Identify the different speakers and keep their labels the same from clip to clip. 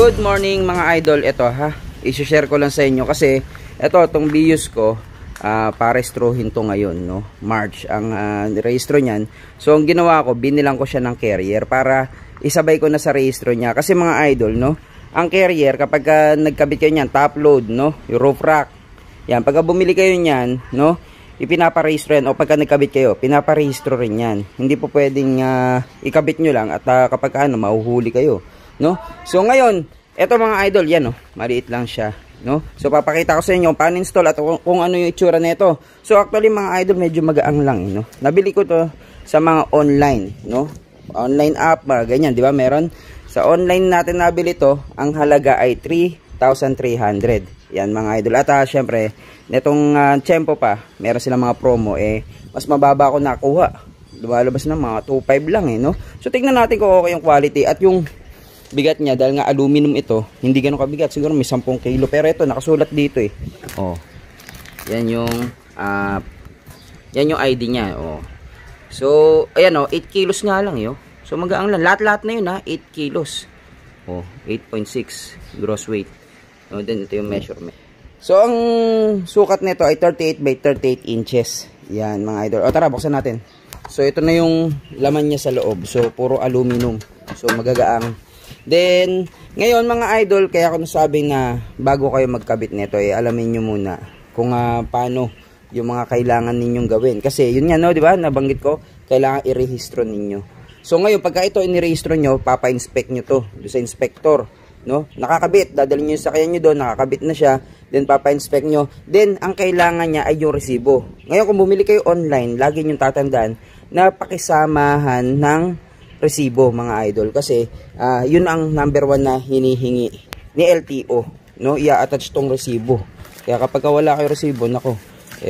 Speaker 1: Good morning mga idol. Ito ha, i-share ko lang sa inyo kasi ito, itong bios ko, pa-registrohin to ngayon, no? March ang rehistro niyan. So ang ginawa ko, binilang ko siya ng carrier para isabay ko na sa rehistro niya. Kasi mga idol, no, ang carrier kapag nagkabit kayo niyan, Topload, no, yung roof rack, yan, pagka bumili kayo niyan, no, ipinaparehistro yan, o pagka nagkabit kayo, pinaparehistro rin yan. Hindi po pwedeng ikabit nyo lang at kapag mahuhuli kayo, no? So ngayon, eto mga idol, yan, no, maliit lang siya, no? So papakita ko sa inyo paano install at kung ano yung itsura nito. So actually mga idol, medyo magaang lang, no? Nabili ko to sa mga online, no? Online app, ganyan, di ba? Meron sa online natin nabili to, ang halaga ay 3,300. Yan mga idol. At syempre, netong tiyempo pa, meron silang mga promo, mas mababa ako nakuha. Lumalabas na mga 2.5 lang, no? So tingnan natin kung okay yung quality at yung bigat niya, dahil nga aluminum ito, hindi ganun kabigat, siguro may 10 kilo, pero ito nakasulat dito oh. Yan yung ID niya, oh. So ayan, 8 kilos nga lang yo. So magaang lang, lahat na yun 8 kilos. Oh, 8.6 gross weight. Oh, then ito yung measurement. So ang sukat nito ay 38 by 38 inches. Yan mga idol. O tara, buksan natin. So ito na yung laman niya sa loob. So puro aluminum. So magagaang. Then, ngayon mga idol, kaya ako nasabi na bago kayo magkabit nito, alamin nyo muna kung paano yung mga kailangan ninyong gawin. Kasi yun nga, no, di ba? Nabanggit ko, kailangan i-rehistro ninyo. So ngayon, pagka ito inirehistro nyo, papa-inspect nyo to doon sa inspector, no? Nakakabit, dadalhin nyo yung sakyan nyo doon, nakakabit na siya, then papa-inspect nyo. Then, ang kailangan niya ay yung resibo. Ngayon, kung bumili kayo online, lagi nyo tatandaan na pakisamahan ng resibo mga idol, kasi yun ang number 1 na hinihingi ni LTO, no? I-attach tong resibo. Kaya kapag wala kayo resibo, nako,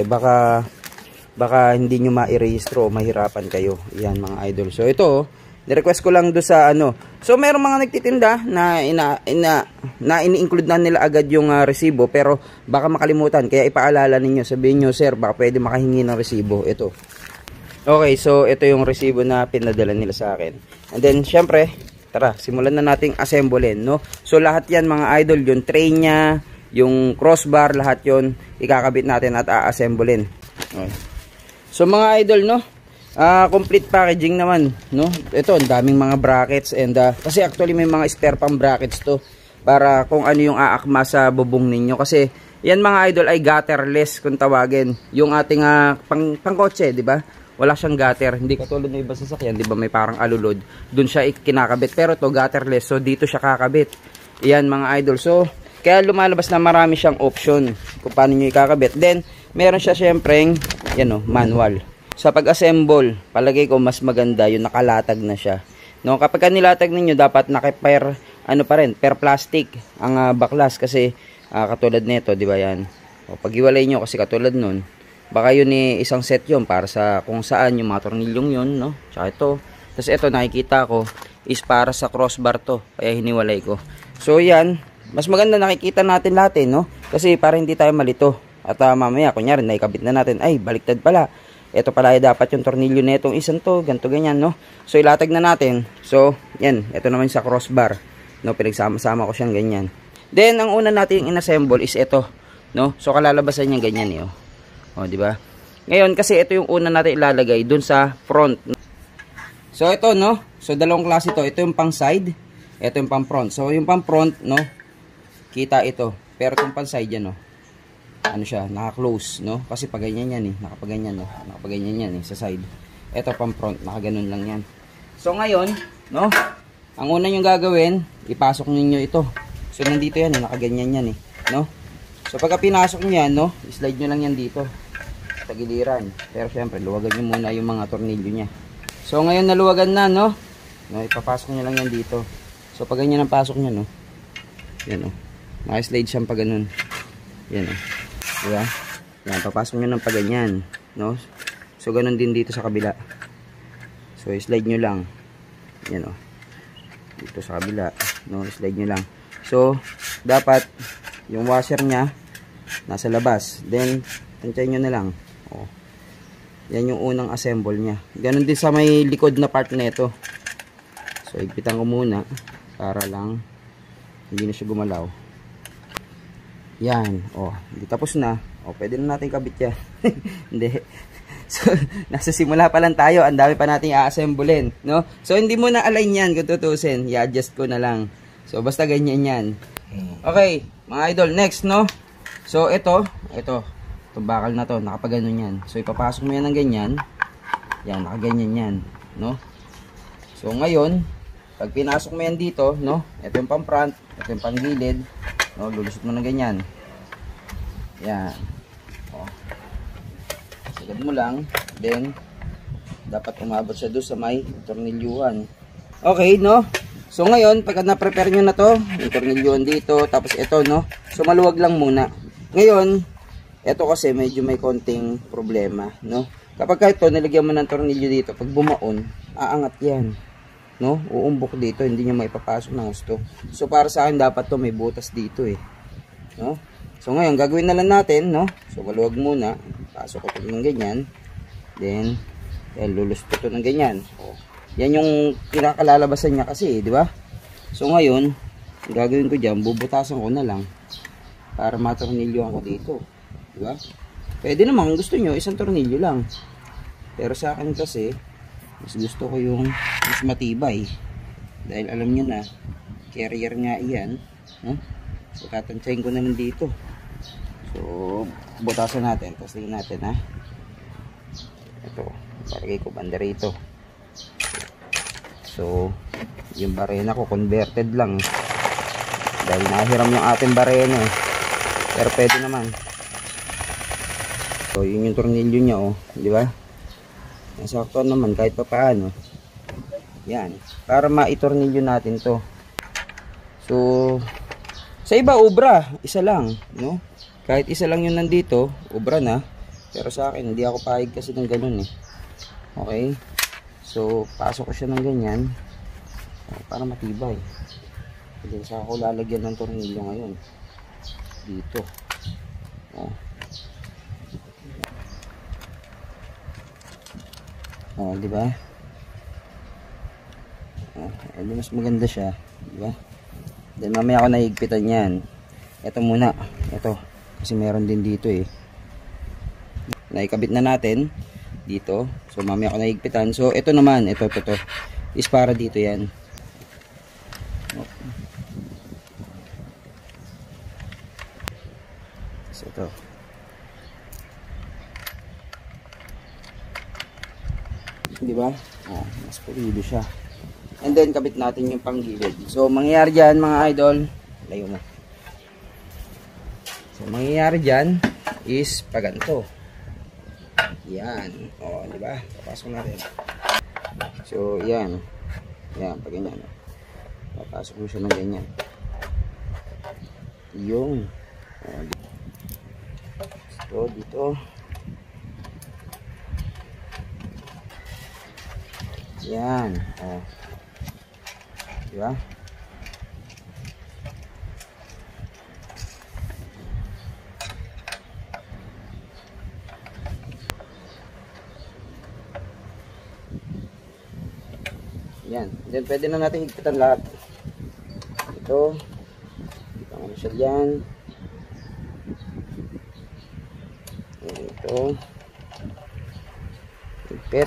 Speaker 1: baka hindi nyo ma-i-rehistro, mahirapan kayo. Yan mga idol. So ito, ni-request ko lang do sa So mayroong mga nagtitinda na ini-include na nila agad yung resibo, pero baka makalimutan. Kaya ipaalala ninyo, sabihin nyo, sir, baka pwede makahingi ng resibo. Ito. Okay, so ito yung resibo na pinadala nila sa akin. And then, syempre, tara, simulan na nating assemblein, no? So, lahat yan, mga idol, yung tray niya, yung crossbar, lahat yon ikakabit natin at a-assemblein. Okay. So, mga idol, no? Complete packaging naman, no? Ito, ang daming mga brackets and kasi actually may mga spare pang brackets to para kung ano yung aakma sa bubong ninyo. Kasi, yan mga idol ay gutterless kung tawagin. Yung ating pangkotse, di ba? Wala siyang gutter, hindi katulad ng ibang sasakyan, di ba may parang alulod, dun siya kinakabit, pero to gutterless, so dito siya kakabit. Iyan mga idol. So kaya lumalabas na marami siyang option kung paano nyo ikakabit. Then meron siya syempre yan, manual. Sa pag-assemble, palagay ko mas maganda yung nakalatag na siya, no? Kapag nilatag ninyo, dapat naka-per pa rin, per plastic ang baklas, kasi katulad nito, di ba yan, o pag-iwalay nyo, kasi katulad nun, baka yun isang set yun para sa kung saan yung mga tornilyong yun, no? Tsaka ito. Tapos ito nakikita ko is para sa crossbar to. Kaya hiniwalay ko. So yan. Mas maganda nakikita natin lahat, no? Kasi para hindi tayo malito. At mamaya, kunyari, naikabit na natin. Ay, baliktad pala. Ito pala ay dapat yung tornilyo na itong isang to. Ganto ganyan, no? So ilatag na natin. So, yan. Ito naman sa crossbar. No? Pinagsama-sama ko siyang ganyan. Then, ang una natin in-assemble is ito. No? So, kalalabasan niya ganyan, O, di ba? Ngayon kasi ito yung una natin ilalagay dun sa front. So ito, no? So dalawang klase ito. Ito yung pang side, ito yung pang front. So yung pang front, no? Kita ito. Pero itong pang side yan, no? Ano siya? Naka-close, no? Kasi pag ganyan yan, nakapaganyan, no? Nakapaganyan yan, sa side. Ito pang front, nakaganon lang yan. So ngayon, no? Ang una yung gagawin, ipasok niyo ito. So nandito yan, nakaganyan yan, no? So pagka pinasok nyo yan, no? Slide nyo lang yan dito sa giliran. Pero syempre, luwagan nyo muna yung mga tornilyo nya. So ngayon naluwagan na, no? Ipapasok nyo lang yan dito. So pag ganyan ang pasok nyo, no? Yan, naka-slide siyang pag ganun. Yan, diba? Yan, papasok nyo ng pag ganyan, no? So ganun din dito sa kabila. So slide nyo lang. Yan, dito sa kabila, no? Slide nyo lang. So dapat yung washer nya nasa labas. Then tansyahin nyo na lang. Yan yung unang assemble nya. Ganon din sa may likod na part nito. So higpitan ko muna para lang Hindi na siya gumalaw. Yan. O, hindi tapos na. O, pwede na natin kabit yan. Hindi. So, nasa simula pa lang tayo. Ang dami pa natin i-assemblein, no? So, hindi mo na align yan kung tutusin. I-adjust ko na lang. So, basta ganyan yan. Okay, mga idol, next, no? So, ito bakal na to, nakapaganon yan. So, ipapasok mo yan ng ganyan. Yan, nakaganyan yan, no? So, ngayon, pag pinasok mo yan dito, no? Ito yung pang front, ito yung pang gilid, no? Lulusot mo ng ganyan. Yan. O. Sagad mo lang, then, dapat umabot siya doon sa may tornilyuhan. Okay, no? So, ngayon, pagka na-prepare nyo na to, yung tornilyuhan dito, tapos ito, no? So, maluwag lang muna. Ngayon, ito kasi medyo may konting problema, no? Kapag ito, nilagyan mo ng tornilyo dito, pag bumaon, aangat yan, no? Uumbok dito, hindi nyo maipapasok ng gusto. So, para sa akin, dapat to may butas dito, eh. No? So, ngayon, gagawin na lang natin, no? So, maluwag muna. Pasok ko ito ng ganyan. Then, lulus ko ito ng ganyan. O, yan yung kinakalalabasan niya kasi, di ba? So, ngayon, gagawin ko dyan, bubutasan ko na lang para matornilyoan ko dito. Diba? Pwede naman kung gusto nyo, isang tornilyo lang. Pero sa akin kasi, mas gusto ko yung mas matibay. Dahil alam nyo na, carrier nga iyan. No? So, tatansyahin ko na lang dito. So, butasan natin. Testingin natin, ha? Ito, paragay ko banda rito. So, yung barena ko, converted lang. Dahil nahiram yung ating barena, eh. Pero pwede naman. So, yun yung tornilyo niya, oh, di ba? Nasakto naman kahit pa paano. Yan, para maitornilyo natin 'to. So, sa iba obra, isa lang, no? Kahit isa lang yun nandito, obra na. Pero sa akin, hindi ako pahig kasi ng ganun, eh. Okay? So, pasok ko siya ng ganyan, para matibay. Then, saka ako lalagyan ng tornilyo ngayon. Dito. Oh. Oh, di ba? Oh, edi mas maganda siya, di ba? Then mamaya ako nahigpitan 'yan. Ito muna, ito kasi meron din dito, eh. Naikabit na natin dito. So mamaya ako nahigpitan. So ito naman, ito is para dito 'yan. Oh. So ito. Diba? Oh, mas pulido siya. And then kabit natin yung panggilid. So mangyayari diyan, mga idol, layo mo. So mangyayari diyan is paganto. Yan. Oh, di ba? Papasok natin. So yan. Yan, pag ganyan. Papasok mo siya ng ganyan. Yung. Oh, so dito. Yan. Oh. Diba? Yan. Then pwede na natin higpitan lahat. Ito. Higpitan siya dyan. Ito. Higpit.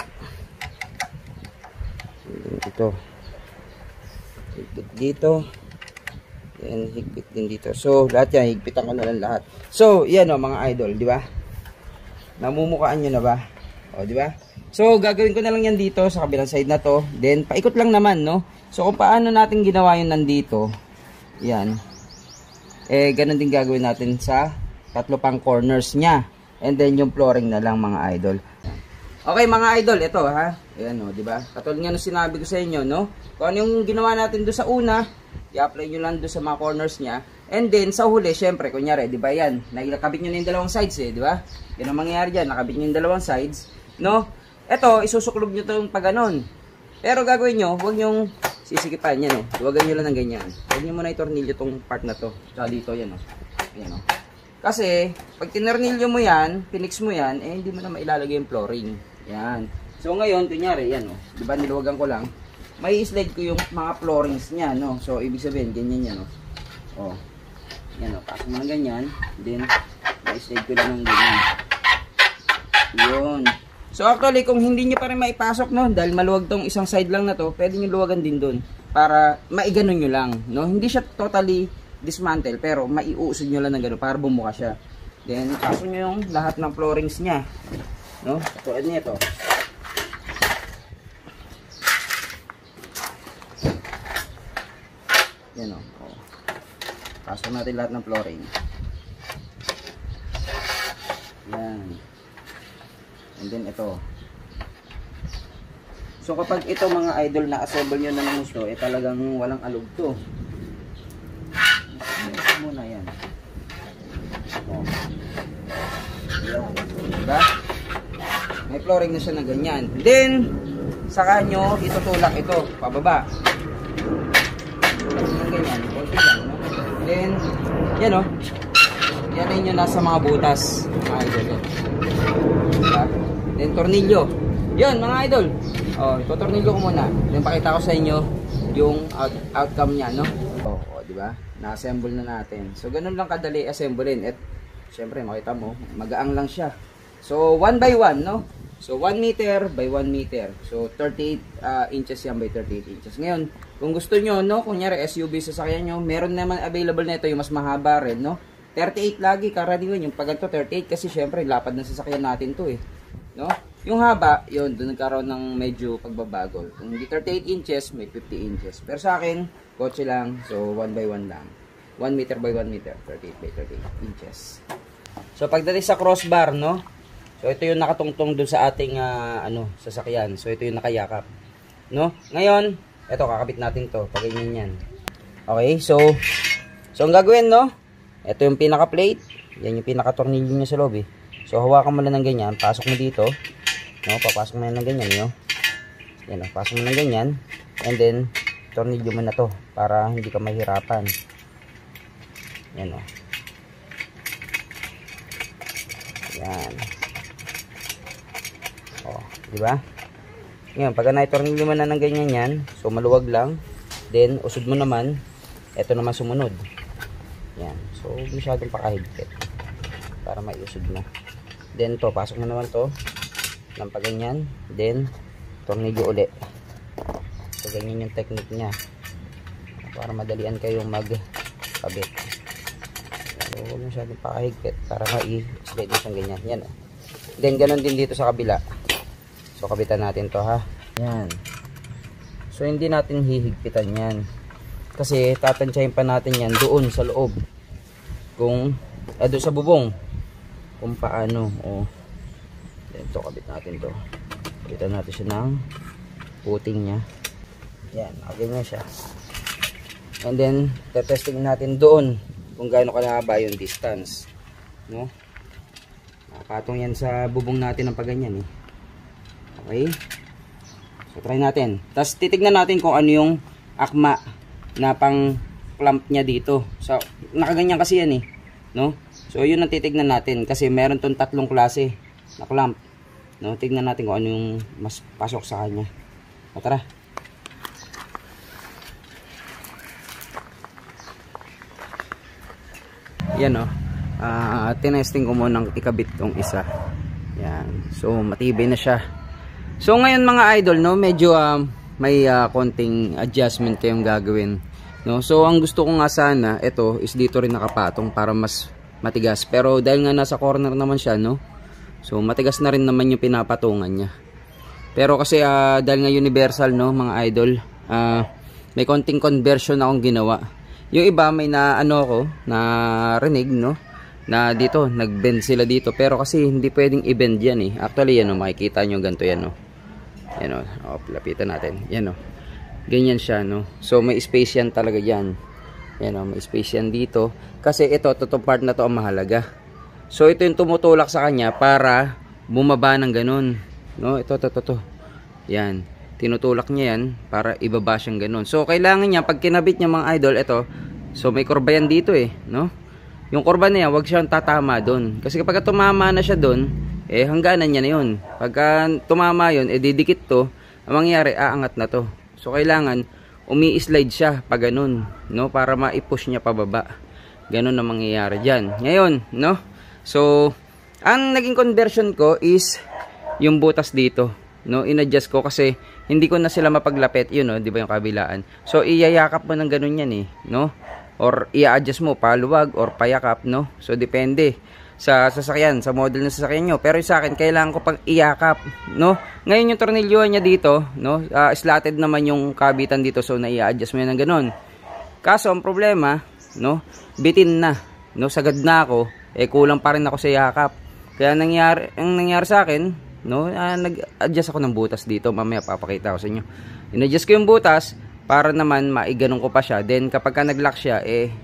Speaker 1: Ito. Higpit dito. Then higpit din dito. So, lahat yan. Higpitan ko na lang lahat. So, yan o mga idol. Di ba? Namumukaan nyo na ba? O, di ba? So, gagawin ko na lang yan dito sa kabilang side na to. Then, paikot lang naman, no? So, kung paano natin ginawa yun nandito, yan. Eh, ganun din gagawin natin sa tatlo pang corners niya. And then, yung flooring na lang, mga idol. Okay, mga idol, ito, ha? Ayan, o, diba? Katulad nga nung sinabi ko sa inyo, no? Kung ano yung ginawa natin doon sa una, i-apply nyo lang doon sa mga corners niya. And then, sa huli, syempre, kunyari, diba yan? Nakabit nyo na yung dalawang sides, eh, diba? Yan ang mangyayari dyan, nakabit nyo yung dalawang sides, no? Ito, isusuklob nyo itong pag ganon. Pero gagawin nyo, huwag nyo sisikipan yan, Huwagan nyo lang ng ganyan. Huwag nyo muna itornilyo itong part na to. Tsaka dito, yan, Yan, Kasi, pag tinernilyo mo yan, pinix mo yan, eh, hindi mo na mailalagay yung flooring. Yan. So, ngayon, kunyari, yan, Diba, niluwagan ko lang. May slide ko yung mga floorings niya, So, ibig sabihin, ganyan yan, Oh. Yan o, pasok mo ng ganyan. Then, i-slide ko lang ng ganyan. Yun. So actually, kung hindi nyo pa rin maipasok, no, dahil maluwag tong isang side lang na to, pwede nyo luwagan din dun. Para maiganon nyo lang. No? Hindi siya totally dismantle, pero maiuusod nyo lang ng gano'n para bumuka siya. Then, pasok nyo yung lahat ng floorings niya. No? Tulad nito. Yan o. Pasok natin lahat ng flooring. Yan. And then ito. So kapag ito mga idol na assemble nyo na ng gusto, eh talagang walang alog to. Ito muna yan. Oh. Yan. Diba? May flooring na siya na ganyan. Then, saka nyo itutulak ito, pababa. Ganyan, konti lang, no? Then, yan o. Yan ay nyo nasa mga butas, mga idol. Diba? Then, tornilyo. Yun, mga idol. O, ito-tornilyo ko muna. Then, pakita ko sa inyo yung outcome niya, no? O, diba? Na-assemble na natin. So, ganun lang kadali assemblein. At, syempre, makita mo, magaang lang siya. So, 1 by 1, no? So, 1 meter by 1 meter. So, 38 inches yan by 38 inches. Ngayon, kung gusto nyo, no, kunyari SUV sasakyan nyo, meron naman available na ito, yung mas mahaba rin, no? 38 lagi, karaniwan. Yung pag ito, 38 kasi syempre, lapad na sasakyan natin to eh. No? Yung haba, yun, doon nagkaroon ng medyo pagbabago. Kung hindi 38 inches, may 50 inches. Pero sa akin, kotse lang, so 1 by 1 lang. 1 meter by 1 meter, 38 by 38 inches. So, pagdating sa crossbar, no? So, ito yung nakatungtong doon sa ating sasakyan. So, ito yung nakayakap. No? Ngayon, ito, kakabit natin to. Pag ganyan yan. Okay, so ang gagawin, no? Ito yung pinaka-plate. Yan yung pinaka-tornilyo niya sa loob, eh. So, hawakan mo lang ng ganyan. Pasok mo dito. No? Papasok mo lang ng ganyan, no? Yan, no? Pasok mo ng ganyan. And then, tornilyo mo na to. Para hindi ka mahirapan. Yan, no? Yan. O, diba? Ngayon, pag na-tornilyo mo na ng ganyan yan, so maluwag lang. Then, usod mo naman. Ito naman sumunod. Yan. So, masyadong pakahigpit. Para maiusod mo. Then, to, pasok mo naman to. Ng paganyan. Then, tornilyo uli. So, ganyan yung technique niya. Para madalian kayong magkabit. So, huwag masyadong pakahigpit. Para ma-slide mo siyang ganyan. Yan. Then, ganun din dito sa kabila. So, kabitan natin to, ha. Yan. So, hindi natin hihigpitan yan. Kasi, tatansyahin pa natin yan doon sa loob. Kung, doon sa bubong. Kung paano. O. Ito, kabit natin to. Kabitan natin siya ng puting niya. Yan. Ganyan siya. And then, testing natin doon. Kung gaano kalahaba yung distance. No? Nakapatong yan sa bubong natin ng paganyan, eh. Okay. So, try natin. Tapos, titignan natin kung ano yung akma na pang clamp niya dito. So, nakaganyan kasi yan, eh. No? So, yun ang titignan natin. Kasi meron tong tatlong klase na clamp. No? Tignan natin kung ano yung mas pasok sa kanya. O, tara. Yan, o. Tinesting ko muna ng ikabit tong isa. Yan. So, matibay na siya. So ngayon mga idol, no, medyo may konting adjustment kayong gagawin, no. So ang gusto ko nga sana, ito is dito rin nakapatong para mas matigas. Pero dahil nga nasa corner naman siya, no. So matigas na rin naman yung pinapatungan niya. Pero kasi dahil nga universal, no, mga idol, may konting conversion akong ginawa. Yung iba may na rinig, no, na dito nag-bend sila dito, pero kasi hindi pwedeng i-bend yan, eh. Actually yan, makikita nyo ganito yan, no. Yan, o, lapitan natin. Yan, o, ganyan siya, no. So may space yan talaga yan. Yan, o, may space yan dito. Kasi ito, totoo part na to ang mahalaga. So ito yung tumutulak sa kanya para bumaba ng ganun, no. Ito. Yan, tinutulak niya yan para ibaba siyang ganun. So kailangan niya, pag kinabit niya mga idol, ito, so may kurba yan dito, eh, no. Yung kurba na yan, huwag siyang tatama doon. Kasi kapag tumama na siya doon, eh hangganan niya na yun. Pagka tumama yun, eh didikit to, ang mangyayari, aangat na to. So kailangan, umi-slide siya pa ganun, no? Para ma-push niya pababa. Ganun ang mangyayari diyan. Ngayon, no? So, ang naging conversion ko is yung butas dito, no? In-adjust ko kasi hindi ko na sila mapaglapit, yun, no? 'Di ba yung kabilaan? So, iyayakap mo ng ganun yan eh, no? Or i-adjust mo paluwag or payakap, no? So, depende sa sasakyan, sa model ng sasakyan nyo. Pero sa akin, kailangan ko pang iyakap, no? Ngayon yung tornilyuhan niya dito, no? Slotted naman yung kabitan dito, so na-i-adjust mo yan ng ganun. Kaso, ang problema, no? Bitin na, no? Sagad na ako, kulang pa rin ako sa yakap. Kaya ang nangyari sa akin, no? Nag-adjust ako ng butas dito. Mamaya papakita ko sa inyo. In-adjust ko yung butas para naman maiganong ko pa siya. Then, kapag ka nag-lock siya,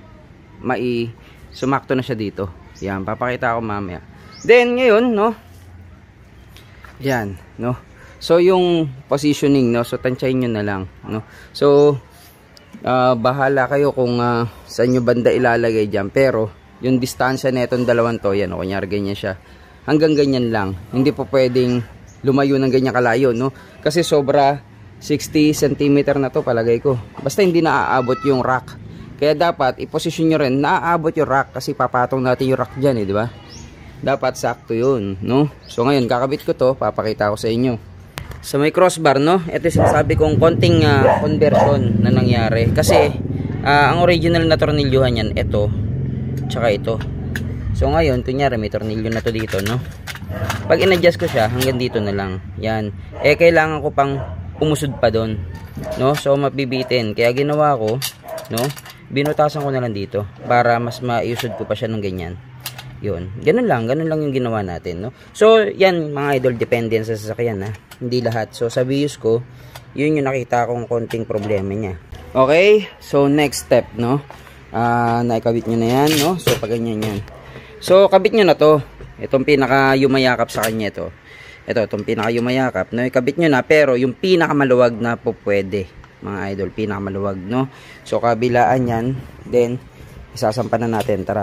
Speaker 1: sumakto na siya dito. Yan, papakita ko mamaya. Then, ngayon, no? Yan, no? So, yung positioning, no? So, tansyahin nyo na lang, no? So, bahala kayo kung saan nyo banda ilalagay dyan. Pero, yung distansya na itong dalawang to, yan, o, kunyari ganyan siya. Hanggang ganyan lang. Hindi po pwedeng lumayo ng ganyan kalayo, no? Kasi sobra 60 cm na to, palagay ko. Basta hindi na aabot yung rack. Kaya dapat i-position nyo rin naaabot yung rack kasi papatong natin yung rack dyan, di ba? Dapat sakto yun, no? So ngayon, kakabit ko to, papakita ko sa inyo. Sa may crossbar, no? Ito yung sinasabi kong konting conversion na nangyari. Kasi, ang original na tornilyuhan yan, ito, tsaka ito. So ngayon, kunyari may tornilyo na to dito, no? Pag in-adjust ko siya, hanggang dito na lang. Yan. Kailangan ko pang umusod pa doon, no? So mabibitin. Kaya ginawa ko, no? Binutasan ko na lang dito para mas maiusod ko pa siya ng ganyan. Yun. Ganun lang yung ginawa natin, no? So, yan mga idol, depende sa sasakyan, ha? Hindi lahat. So, sa views ko, yun yung nakita kong konting problema niya. Okay? So, next step, no? Naikabit nyo na yan, no? So, pag ganyan yan. So, kabit nyo na to. Itong pinaka-yumayakap sa kanya ito. Itong pinaka-yumayakap, no? Ikabit nyo na, pero yung pinaka-maluwag na po pwede. Mga idol, pinakamaluwag, no? So, kabilaan yan. Then, isasampa na natin. Tara.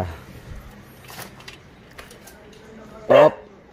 Speaker 1: Op.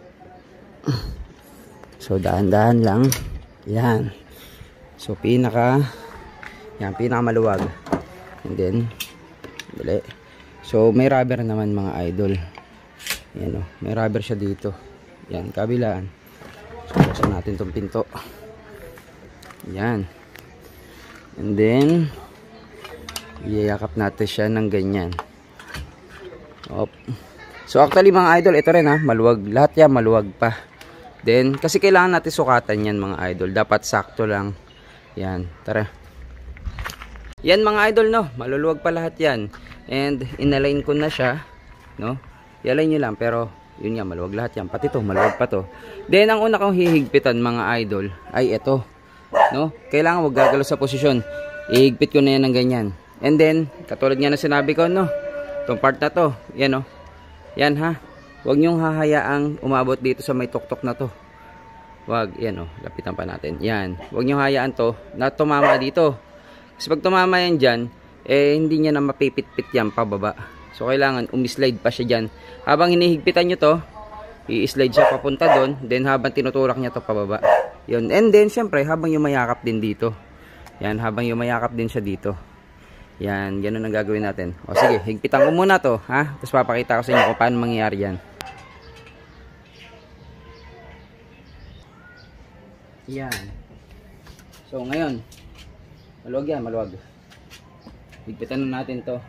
Speaker 1: So, dahan-dahan lang. Yan. So, yan, pinakamaluwag. And then, dali. So, may rubber naman, mga idol. Yan, o. May rubber siya dito. Yan, kabilaan. So, buksan natin itong pinto. Yan. And then, iyayakap natin siya ng ganyan. Op. So, actually mga idol, ito rin maluwag. Lahat yan, maluwag pa. Then, kasi kailangan natin sukatan yan mga idol. Dapat sakto lang. Yan, tara. Yan mga idol, no? Maluluwag pa lahat yan. And, inalign ko na siya, no? I-align nyo lang, pero, yun nga, maluwag lahat yan. Pati to, maluwag pa to. Then, ang una kong hihigpitan mga idol, ay ito. No? Kailangan wag gagalaw sa posisyon. Ihigpit ko na yan ng ganyan. And then, katulad nga na sinabi ko, no? Itong part na to, yan, no? Yan, ha? Huwag nyong hahayaang umabot dito sa may tuktok na to. Wag, yan, no? Lapitan pa natin. Yan. Huwag nyong hayaan to na tumama dito. Kasi pag tumama yan dyan, hindi niya na mapipit-pit yan pababa. So, kailangan umislide pa siya dyan. Habang hinihigpitan nyo to, i-slide siya papunta doon. Then, habang tinutulak niya to pababa. Yun. And then, syempre, habang yumayakap din dito. Yan, habang yumayakap din siya dito. Yan, ganun ang gagawin natin. O, sige, higpitan ko muna to, ha? Tapos papakita ko sa inyo kung paano mangyayari yan. Yan. So, ngayon, maluwag yan, maluwag. Higpitan na natin to.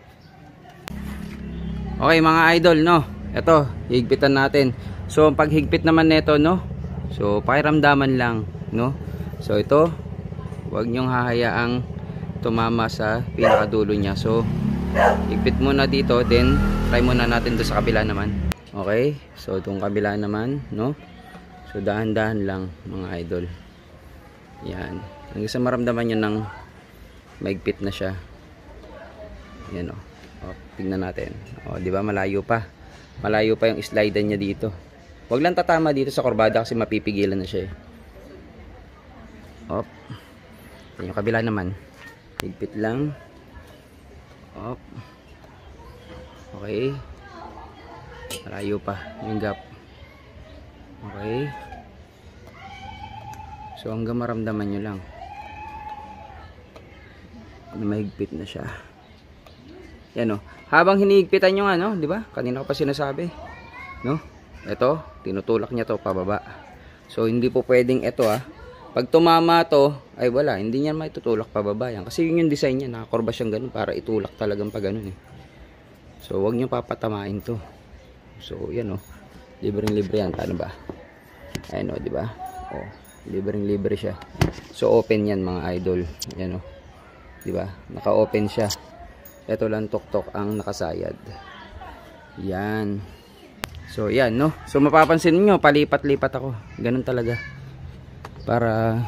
Speaker 1: Okay, mga idol, no? Ito, higpitan natin. So, pag higpit naman nito, no? So, pakiramdaman lang, no? So, ito, huwag nyong hahayaang tumama sa pinakadulo niya. So, higpit muna dito, then try muna natin doon sa kabila naman. Okay? So, itong kabila naman, no? So, dahan-dahan lang, mga idol. Yan. Hanggang sa maramdaman nyo ng maigpit na siya. Yan, o. O, tingnan natin. O, di ba malayo pa? Malayo pa yung slider niya dito. Huwag lang tatama dito sa kurbada kasi mapipigilan na siya. Op. Yan yung kabila naman. Higpit lang. Op. Okay. Malayo pa yung gap. Okay. So hanggang maramdaman nyo lang. mahigpit na siya. Yan, oh. Habang hinihigpitan yung ano, di ba? Kanina ko pa sinasabi, no? Ito, tinutulak niya to pababa. So hindi po pwedeng ito, pag tumama to, ay wala, hindi niya maitutulak pababa yan. Kasi yun yung design niya, nakakurba siyang ganun para itulak talagang pa ganun eh. So wag niyo papatamain to. So yan, oh. Libreng-libre yan, paano ba? Ayun, oh, di ba? Oh, libreng-libre siya. So open yan mga idol. Yan, oh. Di ba? Naka-open siya. Ito lang tuktok ang nakasayad. Yan. So yan, no. So mapapansin niyo, palipat-lipat ako. Ganun talaga. Para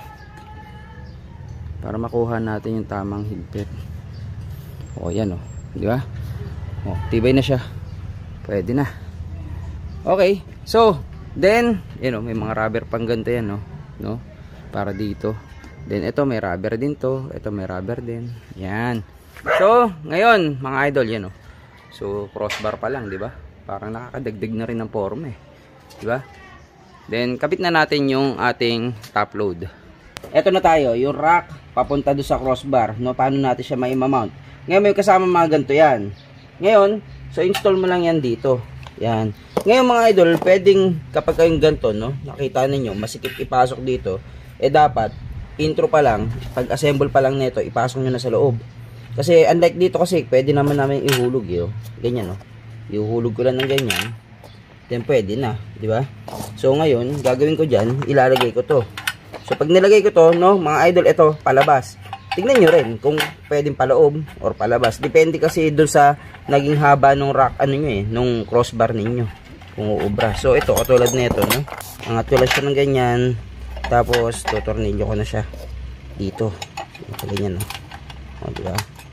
Speaker 1: makuha natin yung tamang higpit. Oh, yan, oh. Di ba? Oh, tibay na siya. Pwede na. Okay. So, then, you know, may mga rubber pang ganito yan, no? Para dito. Then, ito may rubber din to. Ito may rubber din. Yan. So, ngayon, mga idol, yan, oh. So, crossbar pa lang, di ba? Parang nakakadagdag na rin ng form, eh. Di ba? Then, kabit na natin yung ating top load. Ito na tayo, yung rack papunta doon sa crossbar, no? Paano natin siya ma-mount? Ngayon, may kasama mga ganito yan. Ngayon, so install mo lang yan dito. Yan. Ngayon mga idol, pwedeng kapag kayong ganito, no? Nakita ninyo, masikip ipasok dito. Eh dapat, intro pa lang, pag-assemble pa lang nito, ipasok nyo na sa loob. Kasi unlike dito kasi, pwede naman namin ihulog yun. Ganyan, no? Ihulog ko lang ng ganyan. Then pwede na, di ba? So ngayon, gagawin ko dyan, ilalagay ko to. So pag nilagay ko to, no, mga idol, ito, palabas. Tingnan nyo rin kung pwedeng paloob or palabas. Depende kasi doon sa naging haba ng rack, ano nyo eh, nung crossbar ninyo. Kung uubra. So ito, katulad na ito, no? Angat ko lang siya ng ganyan. Tapos, tutornilyo ko na siya dito. Ito ganyan, no? O, diba?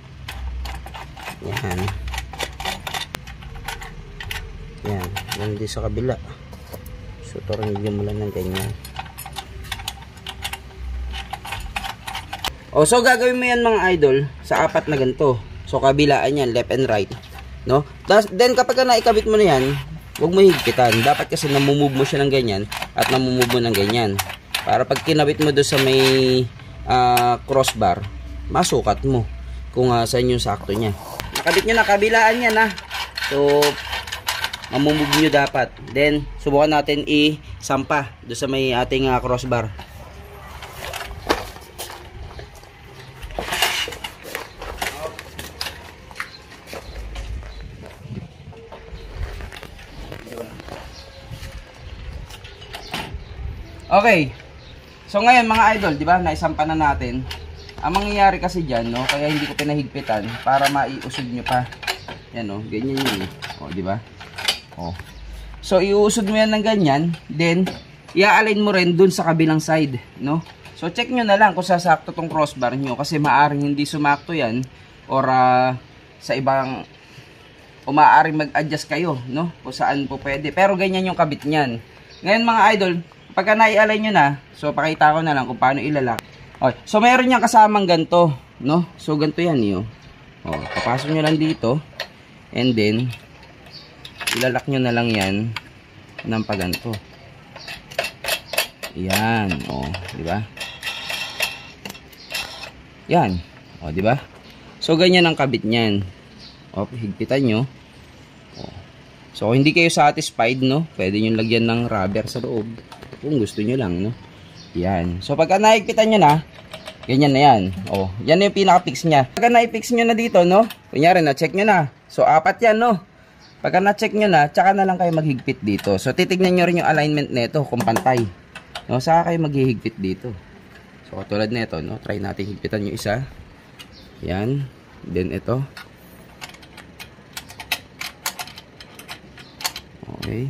Speaker 1: Yan. Yan. Yan din sa kabila. So, tornilyo mo lang ng ganyan. O, so gagawin mo yan mga idol sa apat na ganito. So kabilaan yan, left and right, no? Then kapag naikabit mo na yan, huwag mo higpitan. Dapat kasi namumove mo siya ng ganyan at namumove mo ng ganyan. Para pag kinabit mo doon sa may crossbar, masukat mo kung saan yung sakto niya. Nakabit nyo na, kabilaan yan, So mamumove nyo dapat. Then subukan natin isampa doon sa may ating crossbar. Okay. So ngayon mga idol, 'di ba? Naisampa na natin. Ang mangyayari kasi diyan, no, kaya hindi ko pinahigpitan para maiusog nyo pa. Yan, no, ganyan 'yun. Oh, 'di ba? Oh. So iuusog mo 'yan ng ganyan, then i-align mo rin dun sa kabilang side, no? So check nyo na lang kung sasakto tong crossbar nyo kasi maaring hindi sumakto 'yan or sa ibang umaaring mag-adjust kayo, no? Kung saan po pwede. Pero ganyan yung kabit niyan. Ngayon mga idol, pagka nai-align nyo na, so pakita ko na lang kung paano ilalak. Okay. So mayroon niyang kasamang ganito, no? So ganito yan yun. Oh, papasok nyo lang dito. And then ilalak nyo na lang yan ng paganto. Yan, oh, di ba? Yan. Oh, di ba? So ganyan ang kabit niyan. Oh, higpitan nyo. Oh. So kung hindi kayo satisfied, no, pwede nyo lagyan ng rubber sa loob. Kung gusto nyo lang, no? Yan. So, pagka naigpitan nyo na, ganyan na yan. O, yan na yung pinaka-fix nya. Pagka na-fix nyo na dito, no? Kunyari, na-check nyo na. So, apat yan, no? Pagka na-check nyo na, tsaka na lang kayo maghigpit dito. So, titignan nyo rin yung alignment nito kung pantay. No? Saka kayo maghihigpit dito. So, katulad nito, no? Try natin higpitan yung isa. Yan. Then, ito. Okay.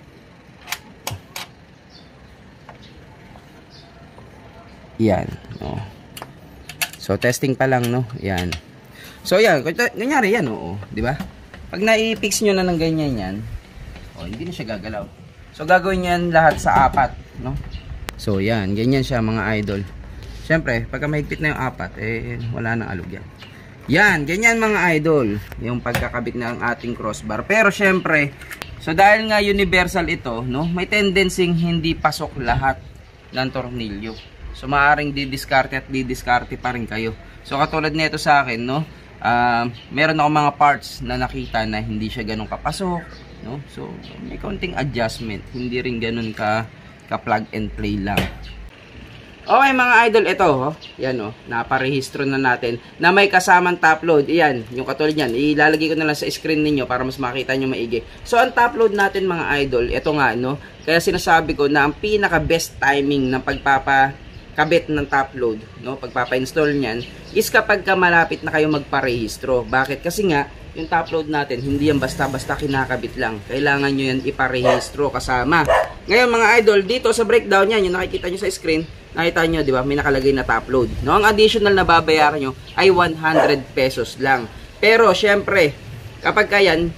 Speaker 1: Yan, oh. So testing pa lang, no. Yan. So yan, kunyari yan, oo, di ba? Pag na-fix nyo na ng ganyan yan, oh, hindi na siya gagalaw. So gagawin yan lahat sa apat, no. So yan, ganyan siya mga idol. Siyempre, pagka mahigpit na yung apat, eh wala nang alog yan. Yan, ganyan mga idol, yung pagkakabit ng ating crossbar. Pero siyempre, so dahil nga universal ito, no, may tendency hindi pasok lahat ng tornilyo. So maaaring didiskarte at didiskarte pa rin kayo. So katulad nito sa akin, no, meron ako mga parts na nakita na hindi siya ganun kapasok, no? So may konting adjustment, hindi rin ganun ka plug and play lang. Okay mga idol, ito yan naparehistro na natin na may kasamang top load. Iyan, yung katulad yan, ilalagay ko na lang sa screen ninyo para mas makita nyo maigi. So ang top load natin mga idol, ito nga kaya sinasabi ko na ang pinaka best timing ng pagpapakabit ng top load, pagpapa-install niyan is kapag malapit na kayo magparehistro. Bakit? Kasi nga yung top load natin, hindi yan basta-basta kinakabit lang. Kailangan nyo yan iparehistro kasama. Ngayon mga idol, dito sa breakdown yan, yung nakikita nyo sa screen, nakita nyo, di ba, may nakalagay na top load. Ang additional na babayaran nyo ay 100 pesos lang. Pero, syempre, kapag kayan,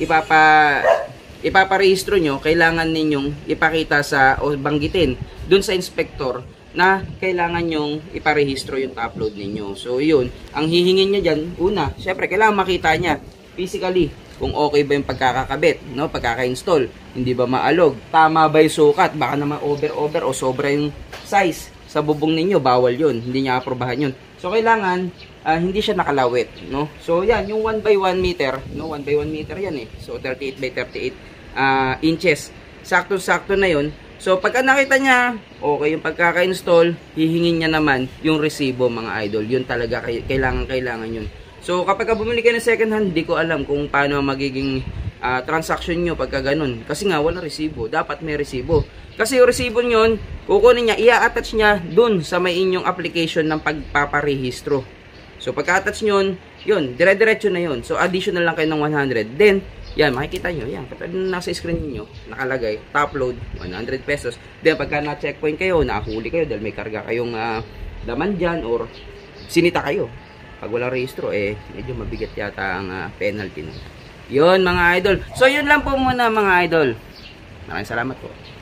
Speaker 1: ipaparehistro nyo, kailangan ninyong ipakita o banggitin dun sa inspector na kailangan nyong iparehistro yung top load ninyo. So, yun, ang hihingin nyo dyan, una, syempre, kailangan makita niya physically kung okay ba yung pagkakakabit, pagkaka-install, hindi ba maalog, tama ba yung sukat, baka naman over o sobra yung size sa bubong ninyo, bawal yun, hindi niya aprobahan yun. So kailangan hindi siya nakalawit, So yan, yung 1x1 meter, 1x1 meter yan So 38 by 38 inches. Sakto-sakto na yun. So pagka nakita niya okay yung pagkaka-install, hihingin niya naman yung resibo mga idol. Yun talaga kailangan yun. So kapag bumili kayo ng second hand, hindi ko alam kung paano magiging transaction nyo pagka ganun. Kasi nga wala resibo, dapat may resibo. Kasi yung resibo nyo, kukunin niya, i-attach niya dun sa may inyong application ng pagpaparehistro. So pagka-attach nyo, yun, dire-diretso na yun. So additional lang kayo ng 100. Then, yan, makikita nyo, yan, katulad nasa screen niyo nakalagay, top load, 100 pesos. Then pagka na-checkpoint kayo, nakahuli kayo dahil may karga kayong laman dyan or sinita kayo. Pag walang rehistro, medyo mabigat yata ang penalty. Yun mga idol. So yun lang po muna mga idol. Maraming salamat po.